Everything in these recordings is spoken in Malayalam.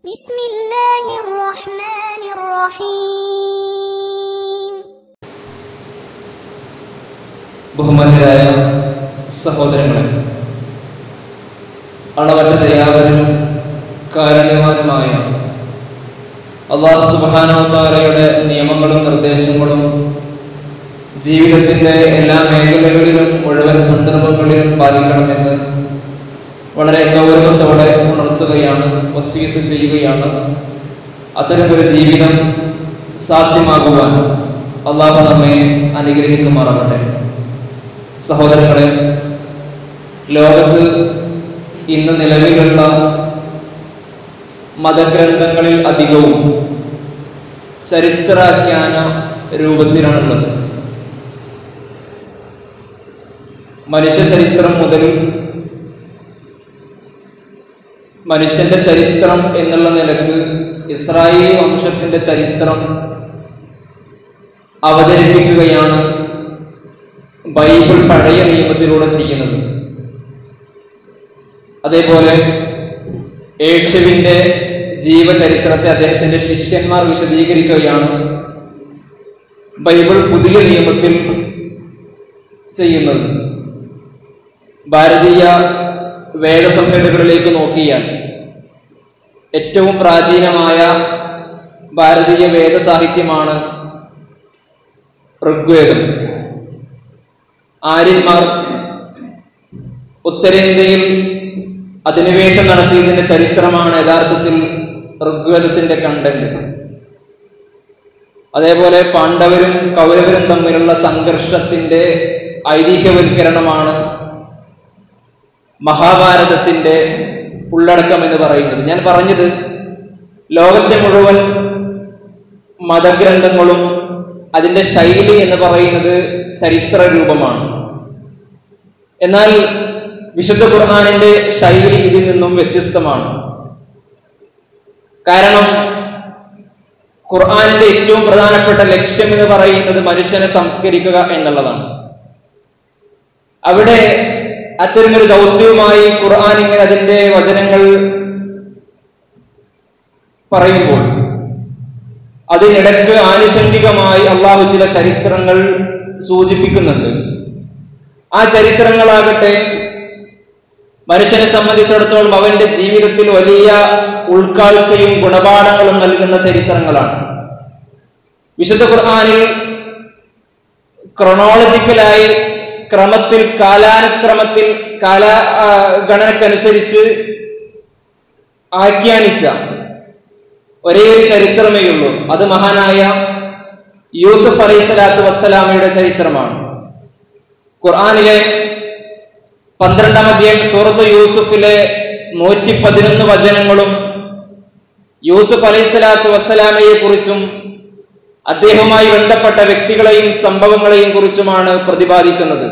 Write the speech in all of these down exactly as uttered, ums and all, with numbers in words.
ബിസ്മില്ലാഹിർ റഹ്മാനിർ റഹീം. ബഹുമാന്യരായ സഹോദരങ്ങളെ, അളവറ്റ ദയാവരനും കാരുണ്യവാനുമായ അല്ലാഹു സുബ്ഹാനഹു വ തആലയുടെ നിയമങ്ങളും നിർദ്ദേശങ്ങളും ജീവിതത്തിൻ്റെ എല്ലാ മേഖലകളിലും മുഴുവൻ സന്ദർഭങ്ങളിലും പാലിക്കണമെന്ന് വളരെ ഗൗരവത്തോടെ ഉണർത്തുകയാണ്, വസിയത്ത് ചെയ്യുകയാണ്. അത്തരമൊരു ജീവിതം സാധ്യമാകുവാൻ അല്ലാഹു നമ്മെ അനുഗ്രഹിക്കുമാറാകട്ടെ. സഹോദരങ്ങളെ, ലോകത്ത് ഇന്ന് നിലവിലുള്ള മതഗ്രന്ഥങ്ങളിൽ അധികവും ചരിത്രാഖ്യാന രൂപത്തിലാണുള്ളത്. മനുഷ്യ ചരിത്രം മുതൽ മനുഷ്യന്റെ ചരിത്രം എന്നുള്ള നിലക്ക് ഇസ്രായേൽ വംശത്തിന്റെ ചരിത്രം അവതരിപ്പിക്കുകയാണ് ബൈബിൾ പഴയ നിയമത്തിലൂടെ ചെയ്യുന്നത്. അതേപോലെ യേശുവിൻ്റെ ജീവചരിത്രത്തെ അദ്ദേഹത്തിൻ്റെ ശിഷ്യന്മാർ വിശദീകരിക്കുകയാണ് ബൈബിൾ പുതിയ നിയമത്തിൽ ചെയ്യുന്നത്. ഭാരതീയ വേദസംഹിതകളിലേക്ക് നോക്കിയാൽ ഏറ്റവും പ്രാചീനമായ ഭാരതീയ വേദസാഹിത്യമാണ് ഋഗ്വേദം. ആര്യന്മാർ ഉത്തരേന്ത്യയിൽ അധിനിവേശം നടത്തിയതിൻ്റെ ചരിത്രമാണ് യഥാർത്ഥത്തിൽ ഋഗ്വേദത്തിൻ്റെ കണ്ടന്റ്. അതേപോലെ പാണ്ഡവരും കൗരവരും തമ്മിലുള്ള സംഘർഷത്തിൻ്റെ ഐതിഹ്യവൽക്കരണമാണ് മഹാഭാരതത്തിൻ്റെ ഉള്ളടക്കം എന്ന് പറയുന്നത്. ഞാൻ പറഞ്ഞത് ലോകത്തെ മുഴുവൻ മതഗ്രന്ഥങ്ങളും അതിൻ്റെ ശൈലി എന്ന് പറയുന്നത് ചരിത്ര രൂപമാണ്. എന്നാൽ വിശുദ്ധ ഖുർആനിന്റെ ശൈലി ഇതിൽ നിന്നും വ്യത്യസ്തമാണ്. കാരണം ഖുർആനിന്റെ ഏറ്റവും പ്രധാനപ്പെട്ട ലക്ഷ്യം എന്ന് പറയുന്നത് മനുഷ്യനെ സംസ്കരിക്കുക എന്നുള്ളതാണ്. അവിടെ അത്തരമൊരു ദൗത്യവുമായി ഖുർആൻ ഇങ്ങനെ അതിൻ്റെ വചനങ്ങൾ പറയുമ്പോൾ അതിനിടക്ക് ആനുഷംഗികമായി അള്ളാഹു ചില ചരിത്രങ്ങൾ സൂചിപ്പിക്കുന്നുണ്ട്. ആ ചരിത്രങ്ങളാകട്ടെ മനുഷ്യനെ സംബന്ധിച്ചിടത്തോളം അവന്റെ ജീവിതത്തിൽ വലിയ ഉൾക്കാഴ്ചയും ഗുണപാഠങ്ങളും നൽകുന്ന ചരിത്രങ്ങളാണ്. വിശുദ്ധ ഖുർആനിൽ ക്രൊണോളജിക്കലായി ക്രമത്തിൽ കാലാനുക്രമത്തിൽ കാല ഗണനക്കനുസരിച്ച് ആഖ്യാനിച്ച ഒരേ ഒരു ചരിത്രമേ ഉള്ളൂ. അത് മഹാനായ യൂസുഫ് അലൈഹി സ്വലാത്തു വസ്സലാമയുടെ ചരിത്രമാണ്. ഖുർആനിലെ പന്ത്രണ്ടാം അധ്യായം സൂറത്ത് യൂസുഫിലെ നൂറ്റി പതിനൊന്ന് വചനങ്ങളും യൂസുഫ് അലൈഹി സ്വലാത്തു വസ്സലാമയെ കുറിച്ചും അദ്ദേഹവുമായി ബന്ധപ്പെട്ട വ്യക്തികളെയും സംഭവങ്ങളെയും കുറിച്ചുമാണ് പ്രതിപാദിക്കുന്നത്.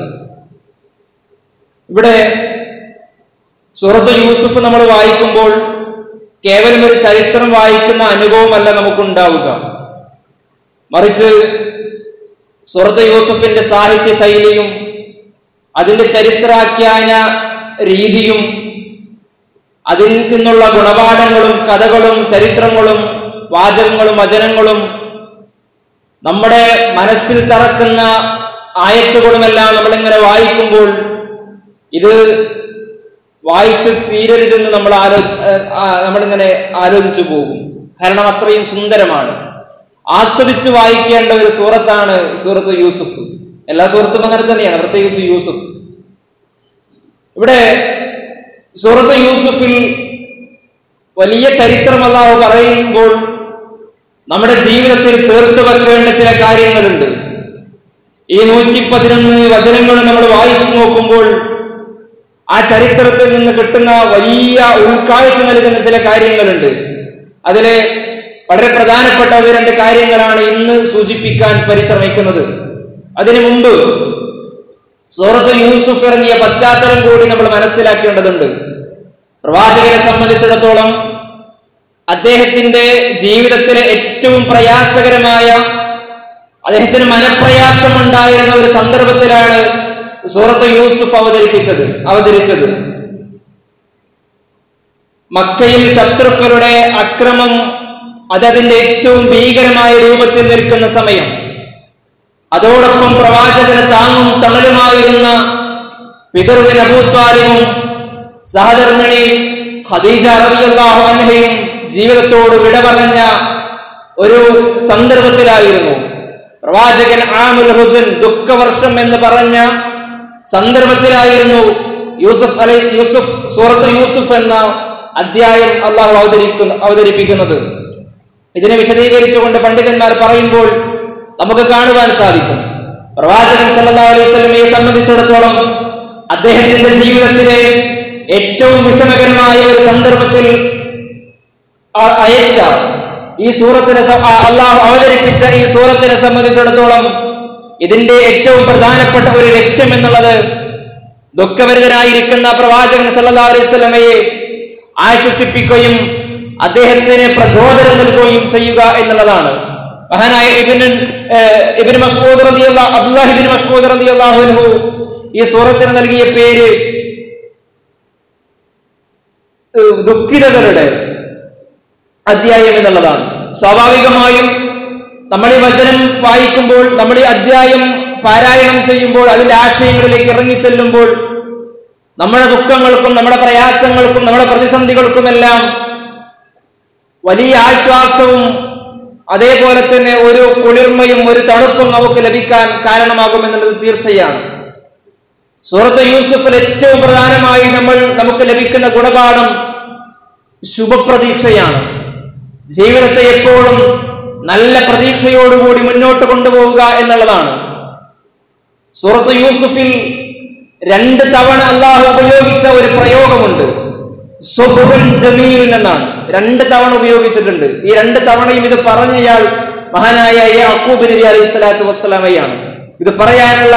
ഇവിടെ സൂറത്ത് യൂസുഫ് നമ്മൾ വായിക്കുമ്പോൾ കേവലം ഒരു ചരിത്രം വായിക്കുന്ന അനുഭവമല്ല നമുക്കുണ്ടാവുക, മറിച്ച് സൂറത്ത് യൂസുഫിന്റെ സാഹിത്യ ശൈലിയും അതിന്റെ ചരിത്രാഖ്യാന രീതിയും അതിൽ നിന്നുള്ള ഗുണപാഠങ്ങളും കഥകളും ചരിത്രങ്ങളും വാചകങ്ങളും വചനങ്ങളും നമ്മുടെ മനസ്സിൽ തറക്കുന്ന ആയത്തുകളുമെല്ലാം നമ്മളിങ്ങനെ വായിക്കുമ്പോൾ ഇത് വായിച്ച് തീരരുതെന്ന് നമ്മൾ ആലോ നമ്മളിങ്ങനെ ആലോചിച്ചു പോകും. കാരണം അത്രയും സുന്ദരമാണ്. ആസ്വദിച്ച് വായിക്കേണ്ട ഒരു സൂറത്താണ് സൂറത്ത് യൂസുഫ്. എല്ലാ സൂറത്തും അങ്ങനെ തന്നെയാണ്, പ്രത്യേകിച്ച് യൂസുഫ്. ഇവിടെ സൂറത്ത് യൂസുഫിൽ വലിയ ചരിത്രം അല്ലാഹു പറയുമ്പോൾ നമ്മുടെ ജീവിതത്തിൽ ചേർത്ത് വെക്കേണ്ട ചില കാര്യങ്ങളുണ്ട്. ഈ നൂറ്റി പതിനൊന്ന് വചനങ്ങൾ നമ്മൾ വായിച്ചു നോക്കുമ്പോൾ ആ ചരിത്രത്തിൽ നിന്ന് കിട്ടുന്ന വലിയ ഉൾക്കാഴ്ച നൽകുന്ന ചില കാര്യങ്ങളുണ്ട്. അതിലെ വളരെ പ്രധാനപ്പെട്ട ഒരു രണ്ട് കാര്യങ്ങളാണ് ഇന്ന് സൂചിപ്പിക്കാൻ പരിശ്രമിക്കുന്നത്. അതിനു മുമ്പ് സൂറത്ത് യൂസുഫ് ഇറങ്ങിയ പശ്ചാത്തലം കൂടി നമ്മൾ മനസ്സിലാക്കേണ്ടതുണ്ട്. പ്രവാചകനെ സംബന്ധിച്ചിടത്തോളം അദ്ദേഹത്തിന്റെ ജീവിതത്തിലെ ഏറ്റവും പ്രയാസകരമായ, അദ്ദേഹത്തിന് മനപ്രയാസമുണ്ടായിരുന്ന ഒരു സന്ദർഭത്തിലാണ് സൂറത്ത് യൂസുഫ് അവതരിപ്പിച്ചത് അവതരിച്ചത് മക്കയിൽ ശത്രുക്കളുടെ അക്രമം അതതിന്റെ ഏറ്റവും ഭീകരമായ രൂപത്തിൽ നിൽക്കുന്ന സമയം, അതോടൊപ്പം പ്രവാചകന് താങ്ങും തണലുമായിരുന്ന പിതൃവിന് അബൂ ത്വാലിബും സഹധർമ്മിണി ഖദീജ റളിയല്ലാഹു അൻഹയും ജീവിതത്തോട് വിട പറഞ്ഞ ഒരു സന്ദർഭത്തിലായിരുന്നു. പ്രവാചകൻ ആമുൽ ഹുസ്ൻ, ദുഃഖവർഷം എന്ന് പറഞ്ഞ സന്ദർഭത്തിലായിരുന്നു യൂസുഫ് അലൈ യൂസുഫ് സൂറത്ത് യൂസുഫ് എന്ന അധ്യായം അള്ളാഹു അവതരിക്കുന്ന അവതരിപ്പിക്കുന്നത്. ഇതിനെ വിശദീകരിച്ചുകൊണ്ട് പണ്ഡിതന്മാർ പറയുമ്പോൾ നമുക്ക് കാണുവാൻ സാധിക്കും, പ്രവാചകൻ സല്ലല്ലാഹു അലൈഹി വസല്ലമയെ സംബന്ധിച്ചിടത്തോളം അദ്ദേഹത്തിന്റെ ജീവിതത്തിലെ ഏറ്റവും വിഷമകരമായ ഒരു സന്ദർഭത്തിൽ അയച്ച ഈ സൂറത്തിനെ അള്ളാഹു അവതരിപ്പിച്ച ഈ സൂറത്തിനെ സംബന്ധിച്ചിടത്തോളം ഇതിന്റെ ഏറ്റവും പ്രധാനപ്പെട്ട ഒരു ലക്ഷ്യം എന്നുള്ളത് ദുഃഖഭരിതനായിരിക്കുന്ന പ്രവാചകൻ സല്ലല്ലാഹു അലൈഹി വസല്ലമയെ ആശ്വസിപ്പിക്കുകയും അദ്ദേഹത്തിന് പ്രചോദനം നൽകുകയും ചെയ്യുക എന്നുള്ളതാണ്. മഹാനായ ഇബ്നു ഇബ്നു മസ്ഊദ് റളിയല്ലാഹു അബ്ദുല്ലാഹ് ഇബ്നു മസ്ഊദ് റളിയല്ലാഹു അൻഹു ഈ സൂറത്തിന് നൽകിയ പേര് ദുഃഖിതരുടെ അധ്യായം എന്നുള്ളതാണ്. സ്വാഭാവികമായും നമ്മൾ ഈ വചനം വായിക്കുമ്പോൾ, നമ്മൾ ഈ അധ്യായം പാരായണം ചെയ്യുമ്പോൾ, അതിന്റെ ആശയങ്ങളിലേക്ക് ഇറങ്ങിച്ചെല്ലുമ്പോൾ നമ്മുടെ ദുഃഖങ്ങൾക്കും നമ്മുടെ പ്രയാസങ്ങൾക്കും നമ്മുടെ പ്രതിസന്ധികൾക്കുമെല്ലാം വലിയ ആശ്വാസവും അതേപോലെ തന്നെ ഒരു കുളിർമയും ഒരു തണുപ്പും നമുക്ക് ലഭിക്കാൻ കാരണമാകുമെന്നുള്ളത് തീർച്ചയാണ്. സൂറത്ത് യൂസുഫിൽ ഏറ്റവും പ്രധാനമായി നമ്മൾ നമുക്ക് ലഭിക്കുന്ന ഗുണപാഠം ശുഭപ്രതീക്ഷയാണ്. ജീവിതത്തെ എപ്പോഴും നല്ല പ്രതീക്ഷയോടുകൂടി മുന്നോട്ട് കൊണ്ടുപോവുക എന്നുള്ളതാണ്. സൂറത്ത് യൂസുഫിൽ രണ്ട് തവണ അള്ളാഹു ഉപയോഗിച്ച ഒരു പ്രയോഗമുണ്ട്, സുബ്ഹുൻ ജമീൽ എന്നാണ്. രണ്ട് തവണ ഉപയോഗിച്ചിട്ടുണ്ട്. ഈ രണ്ട് തവണയും ഇത് പറഞ്ഞയാൾ മഹാനായ യാക്കൂബ് നബി അലൈഹി സ്വലാത്തു വസ്സലാമയാണ്. ഇത് പറയാനുള്ള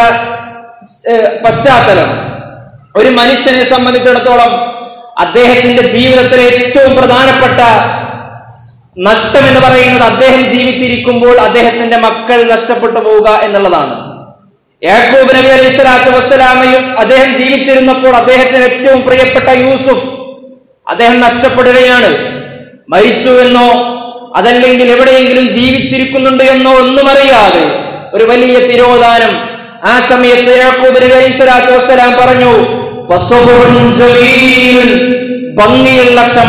പശ്ചാത്തലം, ഒരു മനുഷ്യനെ സംബന്ധിച്ചിടത്തോളം അദ്ദേഹത്തിന്റെ ജീവിതത്തിലെ ഏറ്റവും പ്രധാനപ്പെട്ട നഷ്ടം എന്ന് പറയുന്നത് അദ്ദേഹം ജീവിച്ചിരിക്കുമ്പോൾ അദ്ദേഹത്തിന്റെ മക്കൾ നഷ്ടപ്പെട്ടു പോവുക എന്നുള്ളതാണ്. യാക്കൂബ് നബി അലൈഹി സ്വലാത്തു വസ്സലാമയും അദ്ദേഹം ജീവിച്ചിരുന്നപ്പോൾ അദ്ദേഹത്തിന് ഏറ്റവും പ്രിയപ്പെട്ട യൂസുഫ് അദ്ദേഹം നഷ്ടപ്പെടുകയാണ്. മരിച്ചു എന്നോ അതല്ലെങ്കിൽ എവിടെയെങ്കിലും ജീവിച്ചിരിക്കുന്നുണ്ട് എന്നോ ഒന്നും അറിയാതെ ഒരു വലിയ തിരോധാനം. ആ സമയത്ത് യാക്കൂബ് നബി അലൈഹി സ്വലാത്തു വസ്സലാം പറഞ്ഞു, ഫസ്ബറുൻ ജമീൽ, ഭംഗിയുള്ള ക്ഷമ,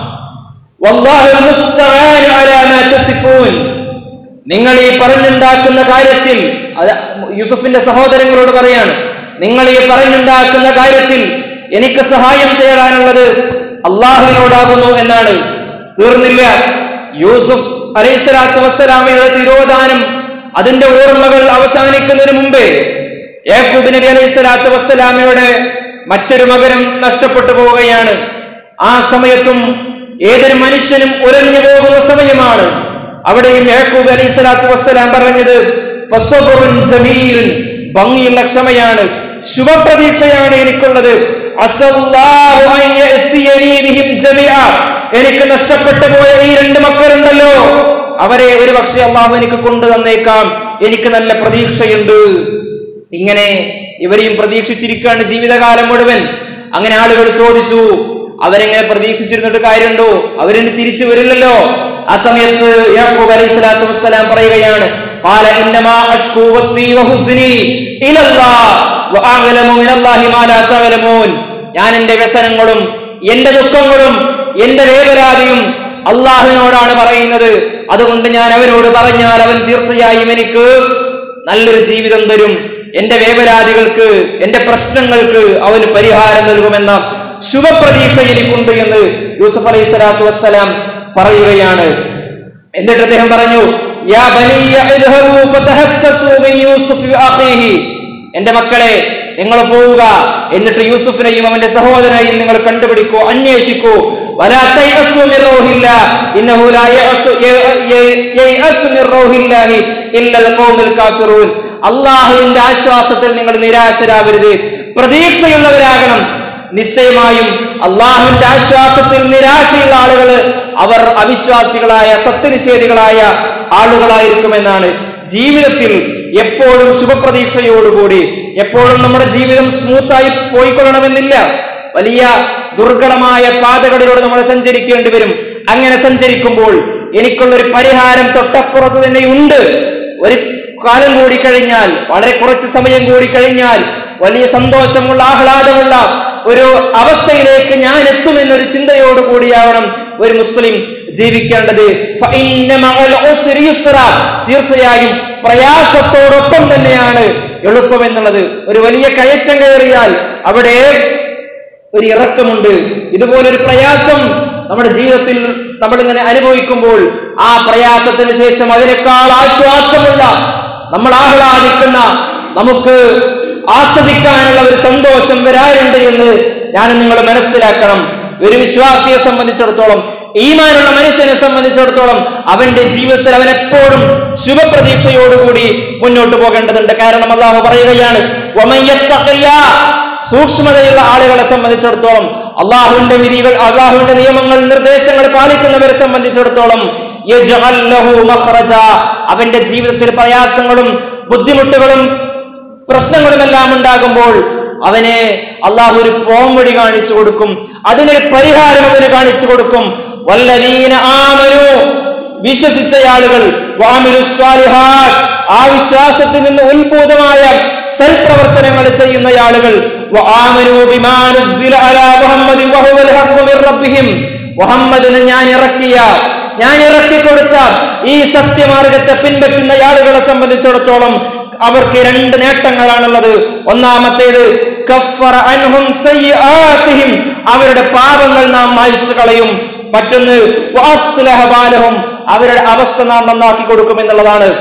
വല്ലാഹുൽ മുസ്തആൻ അലാ മാ തസിഫൂൻ, നിങ്ങൾ ഈ പറഞ്ഞുണ്ടാക്കുന്ന കാര്യത്തിൽ, യൂസുഫിന്റെ സഹോദരങ്ങളോട് പറയാണ്, നിങ്ങൾ ഈ പറഞ്ഞുണ്ടാക്കുന്ന കാര്യത്തിൽ എനിക്ക് സഹായം തേടാനുള്ളത് അള്ളാഹുവിനോടാകുന്നു എന്നാണ്. തീർന്നില്ല, യൂസുഫ് അലൈഹിസ്സലാത്തു വസ്സലാമയുടെ തിരോധാനം അതിന്റെ ഓർമ്മകൾ അവസാനിക്കുന്നതിന് മുമ്പേ യാക്കൂബ് നബി അലൈഹിസ്സലാത്തു വസ്സലാമയുടെ മറ്റൊരു മകനും നഷ്ടപ്പെട്ടു പോവുകയാണ്. ആ സമയത്തും ഏതൊരു മനുഷ്യനും ഉരഞ്ഞു പോകുന്ന സമയമാണ്. അവിടെയും യാക്കൂബ് അലൈഹിസ്സലാത്തു വസ്സലാം പറഞ്ഞത് ഫസ്ബറുൻ ജമീൽ, ഭംഗിയുള്ള ക്ഷമയാണ്, ശുഭപ്രതീക്ഷയാണ് എനിക്കുള്ളത്. അസല്ലാഹു അൻ യഅതിയനി ബിഹിം ജമീഅ, എനിക്ക് നഷ്ടപ്പെട്ടു പോയ ഈ രണ്ട് മക്കളുണ്ടല്ലോ അവരെ ഒരു പക്ഷേ അള്ളാഹു എനിക്ക് കൊണ്ടു തന്നേക്കാം, എനിക്ക് നല്ല പ്രതീക്ഷയുണ്ട്. ഇങ്ങനെ ഇവരെയും പ്രതീക്ഷിച്ചിരിക്കുകയാണ് ജീവിതകാലം മുഴുവൻ. അങ്ങനെ ആളുകൾ ചോദിച്ചു, അവരെങ്ങനെ പ്രതീക്ഷിച്ചിരുന്നിട്ട് കാര്യമുണ്ടോ, അവരിന് തിരിച്ചു വരില്ലല്ലോ. ആ സമയത്ത് യാക്കൂബ് അലൈഹി സ്വലാത്തു വസ്സലാം പറയുകയാണ്, ഖാല ഇന്നമാ അശ്കൂ വസ്നി വഹുസ്നി ഇലല്ലാഹ് വഅഅലമു മിനല്ലാഹി മാ ലാ തഅലമൂൻ, ഞാൻ എന്റെ വ്യസനങ്ങളും എന്റെ ദുഃഖങ്ങളും എന്റെ വേവലാതിയും അള്ളാഹുവിനോടാണ് പറയുന്നത്. അതുകൊണ്ട് ഞാൻ അവനോട് പറഞ്ഞാൽ അവൻ തീർച്ചയായും എനിക്ക് നല്ലൊരു ജീവിതം തരും, എന്റെ വേവലാതികൾക്ക് എന്റെ പ്രശ്നങ്ങൾക്ക് അവന് പരിഹാരം നൽകുമെന്ന ശുഭപ്രതീക്ഷ എനിക്കുണ്ട് എന്ന് യൂസുഫ് അലൈഹി സ്വലാത്തു വസ്സലാം പറയുകയാണ്. എന്നിട്ട് അദ്ദേഹം പറഞ്ഞു, യാ ബനിയ ഇദ്ഹബൂ ഫതഹസ്സസൂ മിൻ യൂസുഫ് വഅഖീഹി, എന്റെ മക്കളെ നിങ്ങൾ പോവുക, എന്നിട്ട് യൂസുഫിനെയും അവന്റെ സഹോദരനെയും നിങ്ങൾ കണ്ടുപിടിക്കൂ, അന്വേഷിക്കൂ. വലാ തയഅസൂ മിർ റൗഹില്ലാഹ് ഇന്നഹു ലാ യഅസു യഅസു മിർ റൗഹില്ലാഹി ഇല്ലൽ ഖൗമുൽ കാഫിറൂൻ, അല്ലാഹുവിന്റെ ആശ്വാസത്തിൽ നിങ്ങൾ നിരാശരാകരുത്, പ്രതീക്ഷയുള്ളവരാകണം. നിശ്ചയമായും അള്ളാഹുവിന്റെ ആശ്വാസത്തിൽ നിരാശയുള്ള ആളുകൾ അവർ അവിശ്വാസികളായ സത്യനിഷേധികളായ ആളുകളായിരിക്കുമെന്നാണ്. ജീവിതത്തിൽ എപ്പോഴും ശുഭപ്രതീക്ഷയോടുകൂടി, എപ്പോഴും നമ്മുടെ ജീവിതം സ്മൂത്തായി പോയിക്കൊള്ളണമെന്നില്ല. വലിയ ദുർഘടമായ പാതകളിലൂടെ നമ്മൾ സഞ്ചരിക്കേണ്ടി വരും. അങ്ങനെ സഞ്ചരിക്കുമ്പോൾ എനിക്കുള്ളൊരു പരിഹാരം തൊട്ടപ്പുറത്ത് തന്നെ ഉണ്ട്. ഒരു കാലം കൂടി കഴിഞ്ഞാൽ, വളരെ കുറച്ച് സമയം കൂടി കഴിഞ്ഞാൽ വലിയ സന്തോഷമുള്ള ആഹ്ലാദമുള്ള ഒരു അവസ്ഥയിലേക്ക് ഞാൻ എത്തുമെന്നൊരു ചിന്തയോടുകൂടിയാവണം ഒരു മുസ്ലിം ജീവിക്കേണ്ടത്. തീർച്ചയായും പ്രയാസത്തോടൊപ്പം തന്നെയാണ് എളുപ്പം എന്നുള്ളത്. ഒരു വലിയ കയറ്റം കയറിയാൽ അവിടെ ഒരു ഇറക്കമുണ്ട്. ഇതുപോലൊരു പ്രയാസം നമ്മുടെ ജീവിതത്തിൽ നമ്മളിങ്ങനെ അനുഭവിക്കുമ്പോൾ ആ പ്രയാസത്തിന് ശേഷം അതിനേക്കാൾ ആശ്വാസമുള്ള, നമ്മൾ ആഹ്ലാദിക്കുന്ന, നമുക്ക് ആസ്വദിക്കാനുള്ള ഒരു സന്തോഷം വരാറുണ്ട് എന്ന് ഞാൻ നിങ്ങൾ മനസ്സിലാക്കണം. ഒരു വിശ്വാസിയെ സംബന്ധിച്ചിടത്തോളം, ഈമാനുള്ള മനുഷ്യനെ സംബന്ധിച്ചിടത്തോളം അവന്റെ ജീവിതത്തിൽ അവൻ എപ്പോഴും ശുഭപ്രതീക്ഷയോടുകൂടി മുന്നോട്ട് പോകേണ്ടതുണ്ട്. കാരണം അല്ലാഹു പറയുകയാണ്, സൂക്ഷ്മതയുള്ള ആളുകളെ സംബന്ധിച്ചിടത്തോളം, അള്ളാഹുവിന്റെ വിധികൾ, അള്ളാഹുവിന്റെ നിയമങ്ങൾ, നിർദ്ദേശങ്ങൾ പാലിക്കുന്നവരെ സംബന്ധിച്ചിടത്തോളം അവന്റെ ജീവിതത്തിൽ പ്രയാസങ്ങളും ബുദ്ധിമുട്ടുകളും പ്രശ്നങ്ങളുമെല്ലാം ഉണ്ടാകുമ്പോൾ അവനെ അള്ളാഹു ഒരു പോംവഴി കാണിച്ചു കൊടുക്കും, അതിനൊരു പരിഹാരം അവന് കാണിച്ചു കൊടുക്കും. വല്ലദീന ആമനൂ, വിശ്വസിച്ച ആളുകൾ, വഅമിലു സ്വാലിഹാത്ത്, ആ വിശ്വാസത്തിൽ നിന്ന് ഉത്ഭൂതമായ സൽപ്രവർത്തനങ്ങൾ ചെയ്യുന്ന ആളുകൾ, വആമനൂ ബിമാ നുസ്സില അലാ മുഹമ്മദിൻ വഹുവൽ ഹഖ്ഖു മിർ റബ്ബിഹിം, മുഹമ്മദിനെ ഞാൻ ഇറക്കിയ ഞാൻ ഇറക്കി കൊടുത്ത ഈ സത്യമാർഗത്തെ പിൻപറ്റുന്ന ആളുകളെ സംബന്ധിച്ചിടത്തോളം അവർക്ക് രണ്ട് നേട്ടങ്ങളാണുള്ളത്. ഒന്നാമത്തേത് കഫറ അൻഹും സയ്യിആതിഹിം, അവരുടെ പാപങ്ങൾ നാം മായ്ച്ചു കളയും. മറ്റൊന്ന് വഅസ്ലഹ ബാലഹും, അവരുടെ അവസ്ഥ നാം നന്നാക്കി കൊടുക്കും എന്നുള്ളതാണ്.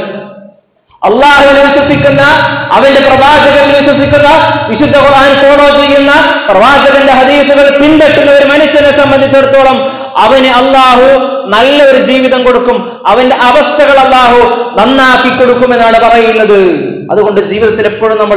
അള്ളാഹുവിനെ വിശ്വസിക്കുന്ന, അവന്റെ പ്രവാചകനിൽ വിശ്വസിക്കുന്ന, വിശുദ്ധ ഖുർആൻ ഫോളോ ചെയ്യുന്ന, പ്രവാചകന്റെ ഹദീസുകൾ പിൻപറ്റുന്ന ഒരു മനുഷ്യനെ സംബന്ധിച്ചിടത്തോളം അവന് അള്ളാഹു നല്ലൊരു ജീവിതം കൊടുക്കും, അവന്റെ അവസ്ഥകൾ അള്ളാഹു നന്നാക്കി കൊടുക്കുമെന്നാണ് പറയുന്നത്. അതുകൊണ്ട് ജീവിതത്തിൽ എപ്പോഴും നമ്മൾ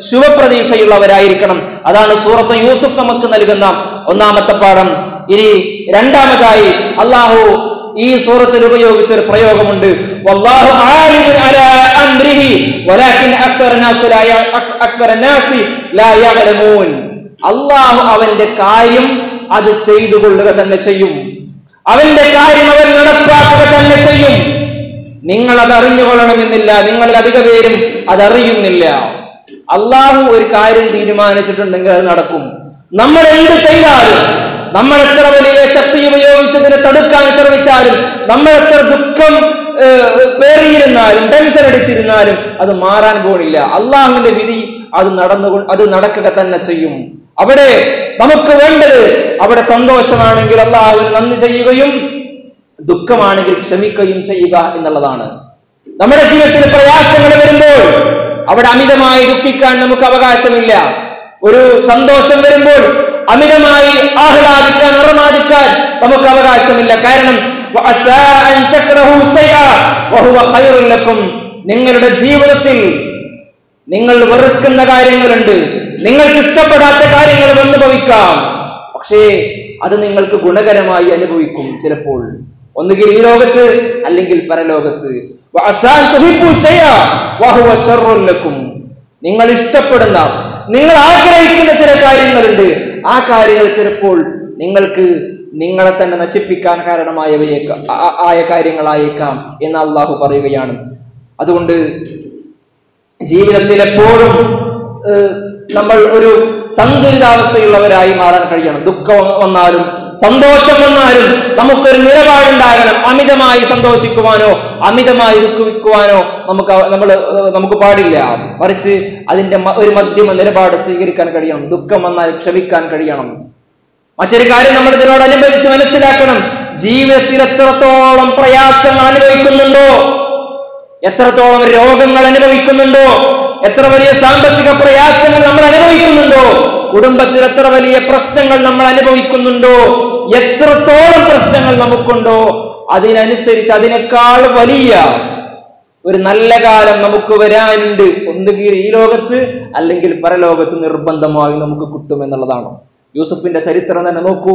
ശുഭപ്രതീക്ഷയുള്ളവരായിരിക്കണം. അതാണ് സൂറത്ത് യൂസുഫ് നമുക്ക് നൽകുന്ന ഒന്നാമത്തെ പാഠം. ഇനി രണ്ടാമതായി അള്ളാഹു ഈ സൂറത്തിൽ ഉപയോഗിച്ച ഒരു പ്രയോഗമുണ്ട്, വല്ലാഹു ആലിമുൻ അലാ അംരിഹി വലാകിൻ അക്സറ നാസി ലാ അക്സറ നാസി ലാ യഅലമൂൻ. അള്ളാഹു അവന്റെ കാര്യം അത് ചെയ്തു കൊള്ളുക തന്നെ ചെയ്യും, അവന്റെ കാര്യം അവൻ നടപ്പാക്കുക തന്നെ ചെയ്യും. നിങ്ങൾ അത് അറിഞ്ഞുകൊള്ളണമെന്നില്ല, നിങ്ങളിൽ അധിക പേരും അതറിയുന്നില്ല. അള്ളാഹു ഒരു കാര്യം തീരുമാനിച്ചിട്ടുണ്ടെങ്കിൽ അത് നടക്കും. നമ്മൾ എന്ത് ചെയ്താലും, നമ്മൾ എത്ര വലിയ ശക്തി ഉപയോഗിച്ചതിനെ തടുക്കാൻ ശ്രമിച്ചാലും, നമ്മൾ എത്ര ദുഃഖം പേറിയിരുന്നാലും, ടെൻഷൻ അടിച്ചിരുന്നാലും അത് മാറാൻ പോണില്ല. അള്ളാഹുവിന്റെ വിധി അത് നടന്നു അത് നടക്കുക തന്നെ ചെയ്യും. അവിടെ നമുക്ക് വേണ്ടത്, അവിടെ സന്തോഷമാണെങ്കിൽ അള്ളാഹുവിന് നന്ദി ചെയ്യുകയും ദുഃഖമാണെങ്കിൽ ക്ഷമിക്കുകയും ചെയ്യുക എന്നുള്ളതാണ്. നമ്മുടെ ജീവിതത്തിൽ പ്രയാസങ്ങൾ വരുമ്പോൾ അവിടെ അമിതമായി ദുഃഖിക്കാൻ നമുക്ക് അവകാശമില്ല. ഒരു സന്തോഷം വരുമ്പോൾ അമിതമായി ആഹ്ലാദിക്കാൻ, അറമാദിക്കാൻ നമുക്ക് അവകാശമില്ല. കാരണം നിങ്ങളുടെ ജീവിതത്തിൽ നിങ്ങൾ വെറുക്കുന്ന കാര്യങ്ങളുണ്ട്, നിങ്ങൾക്ക് ഇഷ്ടപ്പെടാത്ത കാര്യങ്ങൾ അനുഭവിക്കാം. പക്ഷേ അത് നിങ്ങൾക്ക് ഗുണകരമായി അനുഭവിക്കും. ചിലപ്പോൾ ഒന്നുകിൽ ഈ ലോകത്ത് അല്ലെങ്കിൽ പരലോകത്ത്. നിങ്ങൾ ഇഷ്ടപ്പെടുന്ന, നിങ്ങൾ ആഗ്രഹിക്കുന്ന ചില കാര്യങ്ങളുണ്ട്, ആ കാര്യങ്ങൾ ചിലപ്പോൾ നിങ്ങൾക്ക് നിങ്ങളെ തന്നെ നശിപ്പിക്കാൻ കാരണമായവയേക്കാം ആയ കാര്യങ്ങളായേക്കാം എന്ന് അള്ളാഹു പറയുകയാണ്. അതുകൊണ്ട് ജീവിതത്തിൽ എപ്പോഴും നമ്മൾ ഒരു സന്തുലിതാവസ്ഥയുള്ളവരായി മാറാൻ കഴിയണം. ദുഃഖം വന്നാലും സന്തോഷം വന്നാലും നമുക്കൊരു നിലപാടുണ്ടാകണം. അമിതമായി സന്തോഷിക്കുവാനോ അമിതമായി ദുഃഖിക്കുവാനോ നമുക്ക് നമ്മൾ നമുക്ക് പാടില്ല. മറിച്ച് അതിന്റെ ഒരു മധ്യമ നിലപാട് സ്വീകരിക്കാൻ കഴിയണം. ദുഃഖം വന്നാൽ ക്ഷമിക്കാൻ കഴിയണം. മറ്റൊരു കാര്യം നമ്മൾ ഇതിനോടനുബന്ധിച്ച് മനസ്സിലാക്കണം, ജീവിതത്തിൽ എത്രത്തോളം പ്രയാസങ്ങൾ അനുഭവിക്കുന്നുണ്ടോ, എത്രത്തോളം രോഗങ്ങൾ അനുഭവിക്കുന്നുണ്ടോ, എത്ര വലിയ സാമ്പത്തിക പ്രയാസങ്ങൾ നമ്മൾ അനുഭവിക്കുന്നുണ്ടോ, കുടുംബത്തിൽ എത്ര വലിയ പ്രശ്നങ്ങൾ നമ്മൾ അനുഭവിക്കുന്നുണ്ടോ, എത്രത്തോളം പ്രശ്നങ്ങൾ നമുക്കുണ്ടോ, അതിനനുസരിച്ച് അതിനേക്കാൾ വലിയ ഒരു നല്ല കാലം നമുക്ക് വരാനുണ്ട്. ഒന്നുകിൽ ഈ ലോകത്ത് അല്ലെങ്കിൽ പരലോകത്ത് നിർബന്ധമായി നമുക്ക് കിട്ടുമെന്നുള്ളതാണ്. യൂസുഫിന്റെ ചരിത്രം തന്നെ നോക്കൂ.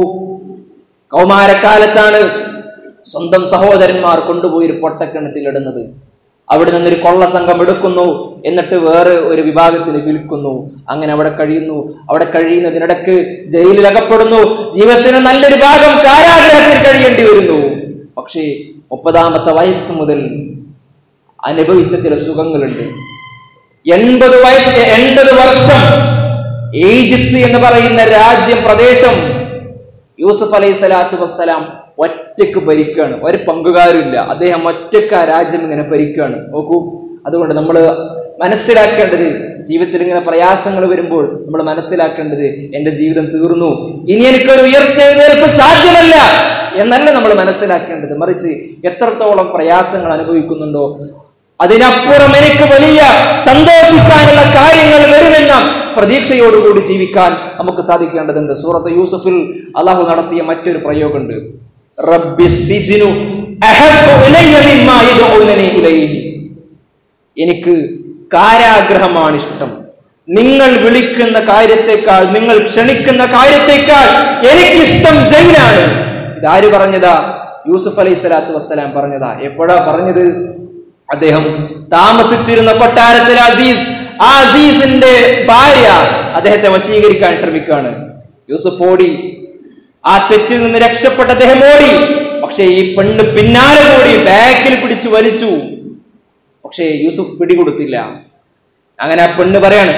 കൗമാരക്കാലത്താണ് സ്വന്തം സഹോദരന്മാർ കൊണ്ടുപോയി ഒരു പൊട്ടക്കിണറ്റിലിടുന്നത്. അവിടെ നിന്നൊരു കൊള്ള സംഘം എടുക്കുന്നു, എന്നിട്ട് വേറെ ഒരു വിഭാഗത്തിന് വിൽക്കുന്നു. അങ്ങനെ അവിടെ കഴിയുന്നു. അവിടെ കഴിയുന്നതിനിടക്ക് ജയിലിൽ അകപ്പെടുന്നു. ജീവിതത്തിന് നല്ലൊരു ഭാഗം കാരാഗ്രഹത്തിൽ കഴിയേണ്ടി വരുന്നു. പക്ഷേ മുപ്പതാമത്തെ വയസ്സ് മുതൽ അനുഭവിച്ച ചില സുഖങ്ങളുണ്ട്. എൺപത് വയസ്സ് എൺപത് വർഷം ഈജിപ്ത് എന്ന് പറയുന്ന രാജ്യം പ്രദേശം യൂസുഫ് അലൈഹി സ്വലാത്തു വസ്സലാം ഒറ്റക്ക് ഭരിക്കുകയാണ്. ഒരു പങ്കുകാരില്ല. അദ്ദേഹം ഒറ്റക്ക് ആ രാജ്യം ഇങ്ങനെ ഭരിക്കുകയാണ്. നോക്കൂ, അതുകൊണ്ട് നമ്മൾ മനസ്സിലാക്കേണ്ടത്, ജീവിതത്തിൽ ഇങ്ങനെ പ്രയാസങ്ങൾ വരുമ്പോൾ നമ്മൾ മനസ്സിലാക്കേണ്ടത്, എൻ്റെ ജീവിതം തീർന്നു, ഇനി എനിക്കൊരു ഉയർത്തെഴുന്നേൽപ്പ് സാധ്യമല്ല എന്നല്ല നമ്മൾ മനസ്സിലാക്കേണ്ടത്. മറിച്ച് എത്രത്തോളം പ്രയാസങ്ങൾ അനുഭവിക്കുന്നുണ്ടോ അതിനപ്പുറം എനിക്ക് വലിയ സന്തോഷിക്കാനുള്ള കാര്യങ്ങൾ വരുമെന്ന പ്രതീക്ഷയോടുകൂടി ജീവിക്കാൻ നമുക്ക് സാധിക്കേണ്ടതുണ്ട്. സൂറത്ത് യൂസുഫിൽ അള്ളാഹു നടത്തിയ മറ്റൊരു പ്രയോഗമുണ്ട്. റബ്ബി സിജ്നു അഹബ്ബു ഇലയ്യ മിമ്മാ യദ്ഊനനി ഇലൈഹി. എനിക്ക് കാരാഗ്രഹമാണ് ഇഷ്ടം. നിങ്ങൾ വിളിക്കുന്ന കാര്യത്തെക്കാൾ, നിങ്ങൾ ക്ഷണിക്കുന്ന കാര്യത്തെക്കാൾ എനിക്കിഷ്ടം ജയിലാണ്. ഇതാര് പറഞ്ഞതാ? യൂസുഫ് അലൈഹി സ്വലാത്തു വസ്സലാം പറഞ്ഞതാ. എപ്പോഴാ പറഞ്ഞത്? അദ്ദേഹം താമസിച്ചിരുന്ന കൊട്ടാരത്തിൽ അസീസ് ആ അസീസിന്റെ ഭാര്യ അദ്ദേഹത്തെ വശീകരിക്കാൻ ശ്രമിക്കുകയാണ്. യൂസുഫ് ഓടി. ആ തെറ്റിൽ നിന്ന് രക്ഷപ്പെട്ട അദ്ദേഹം ഓടി. പക്ഷേ ഈ പെണ്ണ് പിന്നാലെ കൂടി ബാക്കിൽ പിടിച്ചു വലിച്ചു. പക്ഷേ യൂസുഫ് പിടികൊടുത്തില്ല. അങ്ങനെ ആ പെണ്ണ് പറയാണ്,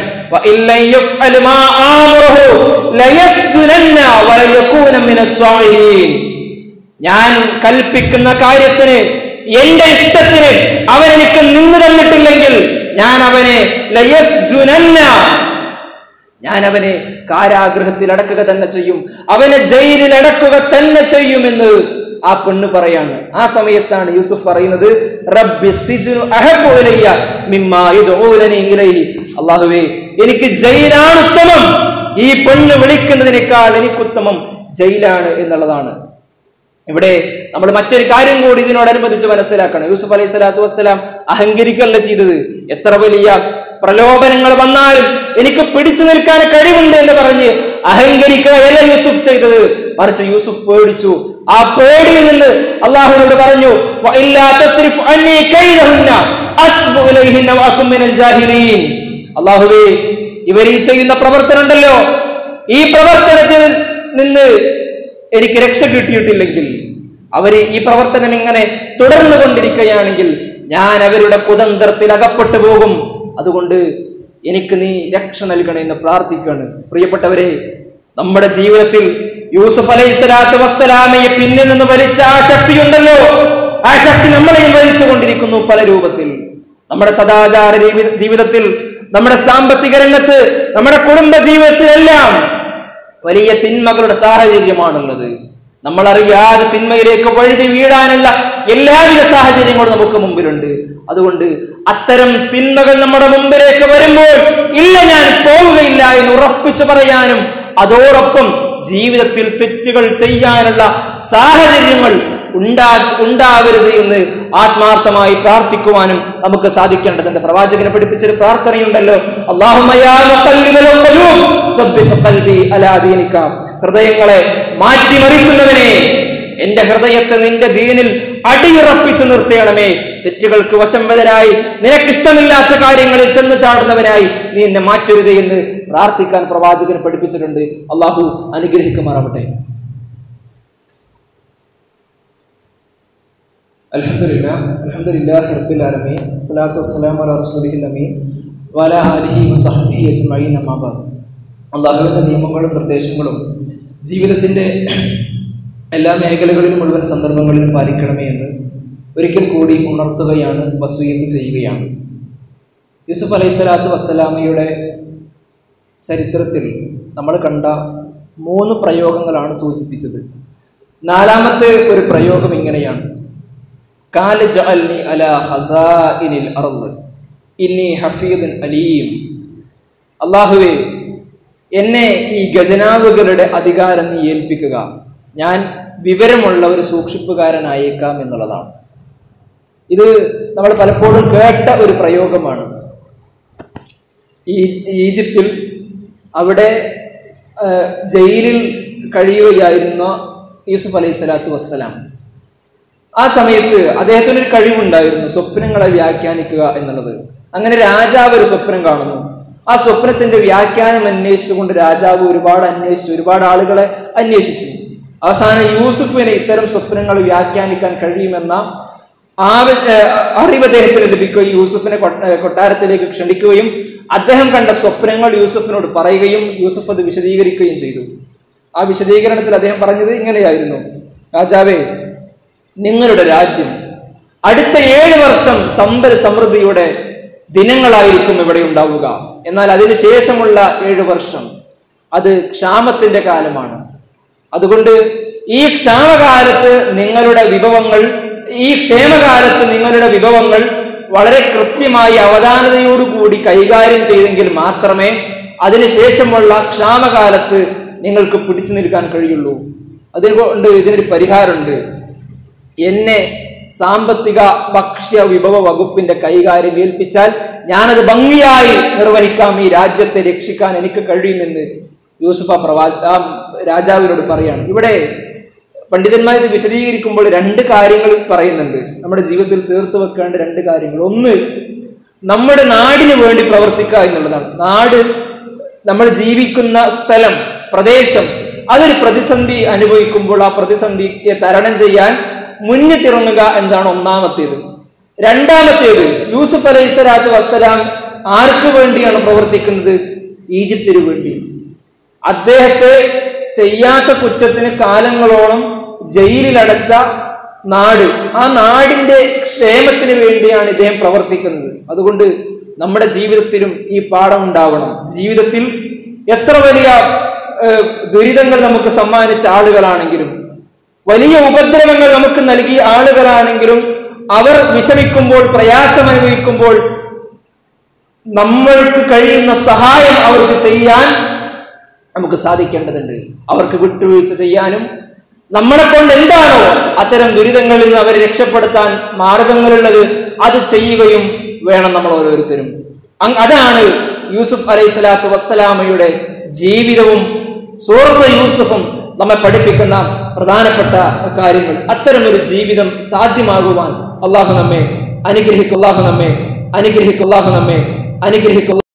ഞാൻ കൽപ്പിക്കുന്ന കാര്യത്തിന്, എന്റെ ഇഷ്ടത്തിന് അവൻ എനിക്ക് നിന്ന് തന്നിട്ടില്ലെങ്കിൽ ഞാൻ അവനെ ഞാൻ അവനെ കാരാഗ്രഹത്തിൽ അടക്കുക തന്നെ ചെയ്യും, അവനെ ജയിലിൽ അടക്കുക തന്നെ ചെയ്യുമെന്ന് ആ പെണ്ണ് പറയാണ്. ആ സമയത്താണ് യൂസുഫ് പറയുന്നത്, റബ്ബി സിജ്നു അഹബ്ബു ഇലയ്യ മിമ്മാ യദ്ഊനനി ഇലൈഹി. അല്ലാഹുവേ, എനിക്ക് ജയിലാണ് ഉത്തമം, ഈ പെണ്ണ് വിളിക്കുന്നതിനേക്കാൾ എനിക്കുത്തമം ജയിലാണ് എന്നുള്ളതാണ്. ഇവിടെ നമ്മൾ മറ്റൊരു കാര്യം കൂടി ഇതിനോടനുബന്ധിച്ച് മനസ്സിലാക്കണം. യൂസുഫ് അലൈഹി സ്വലാത്തു വസ്സലാം അഹങ്കരിക്കല്ല ചെയ്തത്. എത്ര വലിയ പ്രലോഭനങ്ങൾ വന്നാലും എനിക്ക് പിടിച്ചു നിൽക്കാൻ കഴിവുണ്ട് എന്ന് പറഞ്ഞ് അഹങ്കരിക്കുകയല്ല യൂസുഫ് ചെയ്തത്. മറിച്ച് യൂസുഫ് പേടിച്ചു. ആ പേടിയിൽ നിന്ന് അള്ളാഹുവിനോട് പറഞ്ഞു, അള്ളാഹുവേ, ഇവർ ഈ ചെയ്യുന്ന പ്രവർത്തനം ഉണ്ടല്ലോ, ഈ പ്രവർത്തനത്തിൽ നിന്ന് എനിക്ക് രക്ഷ കിട്ടിയിട്ടില്ലെങ്കിൽ, അവര് ഈ പ്രവർത്തനം ഇങ്ങനെ തുടർന്നു കൊണ്ടിരിക്കുകയാണെങ്കിൽ ഞാൻ അവരുടെ കുതന്ത്രത്തിൽ അകപ്പെട്ടു പോകും. അതുകൊണ്ട് എനിക്ക് നീ രക്ഷ നൽകണമെന്ന് പ്രാർത്ഥിക്കുകയാണ്. പ്രിയപ്പെട്ടവരെ, നമ്മുടെ ജീവിതത്തിൽ യൂസുഫ് അലൈഹി സ്വലാത്തു വസ്സലാമയെ പിന്നിൽ നിന്ന് വലിച്ച ആ ശക്തിയുണ്ടല്ലോ, ആ ശക്തി നമ്മളെയും വലിച്ചു കൊണ്ടിരിക്കുന്നു പല രൂപത്തിൽ. നമ്മുടെ സദാചാര ജീവിതത്തിൽ, നമ്മുടെ സാമ്പത്തിക രംഗത്ത്, നമ്മുടെ കുടുംബ ജീവിതത്തിലെല്ലാം വലിയ തിന്മകളുടെ സാഹചര്യമാണുള്ളത്. നമ്മൾ അറിയാതെ തിന്മയിലേക്ക് വഴുതി വീഴാനുള്ള എല്ലാവിധ സാഹചര്യങ്ങളും നമുക്ക് മുമ്പിലുണ്ട്. അതുകൊണ്ട് അത്തരം തിന്മകൾ നമ്മുടെ മുമ്പിലേക്ക് വരുമ്പോൾ ഇല്ല, ഞാൻ പോവുകയില്ല എന്ന് ഉറപ്പിച്ചു പറയാനും അതോടൊപ്പം ജീവിതത്തിൽ തെറ്റുകൾ ചെയ്യാനുള്ള സാഹചര്യങ്ങൾ ഉണ്ടാ ഉണ്ടാകരുത് എന്ന് ആത്മാർത്ഥമായി പ്രാർത്ഥിക്കുവാനും നമുക്ക് സാധിക്കേണ്ടതുണ്ട്. പ്രവാചകനെ പഠിപ്പിച്ചൊരു പ്രാർത്ഥനയുണ്ടല്ലോ, അല്ലാഹുമ്മ യാ മുഖല്ലിബൽ ഖുലൂബ് സബ്ബിത് ഖൽബി അലാ ദീനിക. ഹൃദയങ്ങളെ മാറ്റിമറിക്കുന്നവനെ, എന്റെ ഹൃദയത്തെ നിന്റെ ദീനിൽ അടിയുറപ്പിച്ചു നിർത്തണമേ. തെറ്റുകൾക്ക് വശംവദനായി, നിനക്കിഷ്ടമില്ലാത്ത കാര്യങ്ങളിൽ ചെന്ന് ചാടുന്നവനായി നീ എന്നെ മാറ്റരുത് എന്ന് പ്രാർത്ഥിക്കാൻ പ്രവാചകൻ പഠിപ്പിച്ചിട്ടുണ്ട്. അള്ളാഹു അനുഗ്രഹിക്കുമാറാവട്ടെ. അൽഹംദുലില്ലാഹ് അൽഹംദുലില്ലാഹി റബ്ബിൽ ആലമീൻ വസ്സലാത്തു വസ്സലാമു അലാ റസൂലിഹിൽ അമീൻ വഅലാ ആലിഹി വസഹ്ബിഹി അജ്മഈൻ. അമ്മാ ബഅദ്. അല്ലാഹുവിന്റെ നിയമങ്ങളും നിർദ്ദേശങ്ങളും ജീവിതത്തിന്റെ എല്ലാ മേഖലകളിലും മുഴുവൻ സന്ദർഭങ്ങളിലും പാലിക്കണമേ എന്ന് ഒരിക്കൽ കൂടി ഉണർത്തുകയാണ്, വസിയ്യത്ത് ചെയ്യുകയാണ്. യൂസുഫ് അലൈഹി സ്വലാത്തു വസ്സലാമയുടെ ചരിത്രത്തിൽ നമ്മൾ കണ്ട മൂന്ന് പ്രയോഗങ്ങളാണ് സൂചിപ്പിച്ചത്. നാലാമത്തെ ഒരു പ്രയോഗം ഇങ്ങനെയാണ്, കാല ജഅൽനി അലാ ഖസാഇനിൽ അർദ് ഇന്നി ഹഫീദുൻ അലീം. അല്ലാഹുവേ, എന്നെ ഈ ഖജനാവുകളുടെ അധികാരം നീ ഏൽപ്പിക്കുക, ഞാൻ വിവരമുള്ള ഒരു സൂക്ഷിപ്പുകാരനായേക്കാം എന്നുള്ളതാണ്. ഇത് നമ്മൾ പലപ്പോഴും കേട്ട ഒരു പ്രയോഗമാണ്. ഈ ഈജിപ്തിൽ അവിടെ ജയിലിൽ കഴിയുകയായിരുന്ന യൂസുഫ് അലൈഹി സ്വലാത്തു വസ്സലാം, ആ സമയത്ത് അദ്ദേഹത്തിന് ഒരു കഴിവുണ്ടായിരുന്നു സ്വപ്നങ്ങളെ വ്യാഖ്യാനിക്കുക എന്നുള്ളത്. അങ്ങനെ രാജാവ് ഒരു സ്വപ്നം കാണുന്നു. ആ സ്വപ്നത്തിന്റെ വ്യാഖ്യാനം അന്വേഷിച്ചുകൊണ്ട് രാജാവ് ഒരുപാട് അന്വേഷിച്ചു, ഒരുപാട് ആളുകളെ അന്വേഷിച്ചു. അവസാനം യൂസുഫിന് ഇത്തരം സ്വപ്നങ്ങൾ വ്യാഖ്യാനിക്കാൻ കഴിയുമെന്ന ആ അറിവ് അദ്ദേഹത്തിന് ലഭിക്കുകയും യൂസുഫിനെ കൊട്ടാരത്തിലേക്ക് ക്ഷണിക്കുകയും അദ്ദേഹം കണ്ട സ്വപ്നങ്ങൾ യൂസുഫിനോട് പറയുകയും യൂസുഫ് അത് വിശദീകരിക്കുകയും ചെയ്തു. ആ വിശദീകരണത്തിൽ അദ്ദേഹം പറഞ്ഞത് ഇങ്ങനെയായിരുന്നു: രാജാവേ, നിങ്ങളുടെ രാജ്യം അടുത്ത ഏഴ് വർഷം സമ്പൽ സമൃദ്ധിയുടെ ദിനങ്ങളായിരിക്കും ഇവിടെ ഉണ്ടാവുക. എന്നാൽ അതിനുശേഷമുള്ള ഏഴു വർഷം അത് ക്ഷാമത്തിന്റെ കാലമാണ്. അതുകൊണ്ട് ഈ ക്ഷാമകാലത്ത് നിങ്ങളുടെ വിഭവങ്ങൾ ഈ ക്ഷേമകാലത്ത് നിങ്ങളുടെ വിഭവങ്ങൾ വളരെ കൃത്യമായി അവധാനതയോടുകൂടി കൈകാര്യം ചെയ്തെങ്കിൽ മാത്രമേ അതിനുശേഷമുള്ള ക്ഷാമകാലത്ത് നിങ്ങൾക്ക് പിടിച്ചു നിൽക്കാൻ കഴിയുള്ളൂ. അതുകൊണ്ട് ഇതിനൊരു പരിഹാരമുണ്ട്. എന്നെ സാമ്പത്തിക ഭക്ഷ്യ വിഭവ വകുപ്പിന്റെ കൈകാര്യം ഏൽപ്പിച്ചാൽ ഞാനത് ഭംഗിയായി നിർവഹിക്കാം, ഈ രാജ്യത്തെ രക്ഷിക്കാൻ എനിക്ക് കഴിയുമെന്ന് യൂസുഫ് പ്രവാ ആ രാജാവിനോട് പറയാണ്. ഇവിടെ പണ്ഡിതന്മാർ ഇത് വിശദീകരിക്കുമ്പോൾ രണ്ട് കാര്യങ്ങൾ പറയുന്നുണ്ട്, നമ്മുടെ ജീവിതത്തിൽ ചേർത്ത് വെക്കേണ്ട രണ്ട് കാര്യങ്ങൾ. ഒന്ന്, നമ്മുടെ നാടിന് വേണ്ടി പ്രവർത്തിക്കുക എന്നുള്ളതാണ്. നാട്, നമ്മൾ ജീവിക്കുന്ന സ്ഥലം, പ്രദേശം, അതൊരു പ്രതിസന്ധി അനുഭവിക്കുമ്പോൾ ആ പ്രതിസന്ധിയെ തരണം ചെയ്യാൻ മുന്നിട്ടിറങ്ങുക എന്നതാണ് ഒന്നാമത്തേത്. രണ്ടാമത്തേത്, യൂസുഫ് അലൈഹി സ്വലാത്തു വസ്സലാം ആർക്ക് വേണ്ടിയാണ് പ്രവർത്തിക്കുന്നത്? ഈജിപ്തിന് വേണ്ടി. അദ്ദേഹത്തെ ചെയ്യാത്ത കുറ്റത്തിന് കാലങ്ങളോളം ജയിലിലടച്ച നാട്, ആ നാടിന്റെ ക്ഷേമത്തിന് വേണ്ടിയാണ് ഇദ്ദേഹം പ്രവർത്തിക്കുന്നത്. അതുകൊണ്ട് നമ്മുടെ ജീവിതത്തിലും ഈ പാഠം ഉണ്ടാവണം. ജീവിതത്തിൽ എത്ര വലിയ ദുരിതങ്ങൾ നമുക്ക് സമ്മാനിച്ച ആളുകളാണെങ്കിലും, വലിയ ഉപദ്രവങ്ങൾ നമുക്ക് നൽകിയ ആളുകളാണെങ്കിലും, അവർ വിഷമിക്കുമ്പോൾ, പ്രയാസം അനുഭവിക്കുമ്പോൾ നമ്മൾക്ക് കഴിയുന്ന സഹായം അവർക്ക് ചെയ്യാൻ നമുക്ക് സാധിക്കേണ്ടതുണ്ട്. അവർക്ക് വിട്ടുവീഴ്ച ചെയ്യാനും നമ്മളെ കൊണ്ട് എന്താണോ അത്തരം ദുരിതങ്ങളിൽ നിന്ന് അവരെ രക്ഷപ്പെടുത്താൻ മാർഗങ്ങളുള്ളത് അത് ചെയ്യുകയും വേണം നമ്മൾ ഓരോരുത്തരും. അതാണ് യൂസുഫ് അലൈഹി സ്വലാത്തു വസ്സലാമയുടെ ജീവിതവും സൂറത്ത് യൂസുഫും നമ്മെ പഠിപ്പിക്കുന്ന പ്രധാനപ്പെട്ട കാര്യങ്ങൾ. അത്തരമൊരു ജീവിതം സാധ്യമാകുവാൻ അള്ളാഹു നമ്മെ അനുഗ്രഹിക്കും. അള്ളാഹു നമ്മെ അനുഗ്രഹിക്കും. അള്ളാഹു നമ്മെ അനുഗ്രഹിക്കും.